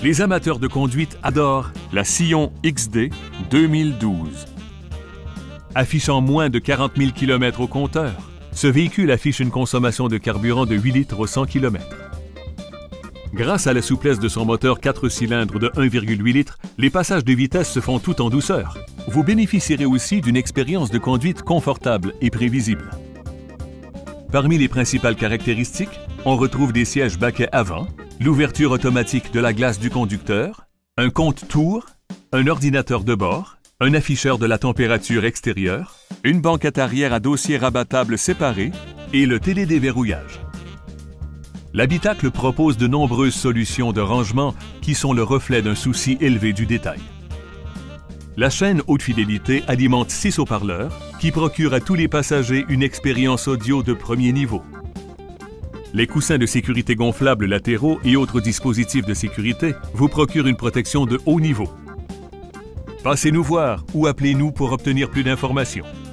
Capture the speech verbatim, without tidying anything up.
Les amateurs de conduite adorent la Scion X D deux mille douze. Affichant moins de quarante mille kilomètres au compteur, ce véhicule affiche une consommation de carburant de huit litres au cent kilomètres. Grâce à la souplesse de son moteur quatre cylindres de un virgule huit litres, les passages de vitesse se font tout en douceur. Vous bénéficierez aussi d'une expérience de conduite confortable et prévisible. Parmi les principales caractéristiques, on retrouve des sièges baquets avant, l'ouverture automatique de la glace du conducteur, un compte-tours, un ordinateur de bord, un afficheur de la température extérieure, une banquette arrière à dossier rabattable séparé et le télédéverrouillage. L'habitacle propose de nombreuses solutions de rangement qui sont le reflet d'un souci élevé du détail. La chaîne haute fidélité alimente six haut-parleurs qui procurent à tous les passagers une expérience audio de premier niveau. Les coussins de sécurité gonflables latéraux et autres dispositifs de sécurité vous procurent une protection de haut niveau. Passez nous voir ou appelez-nous pour obtenir plus d'informations.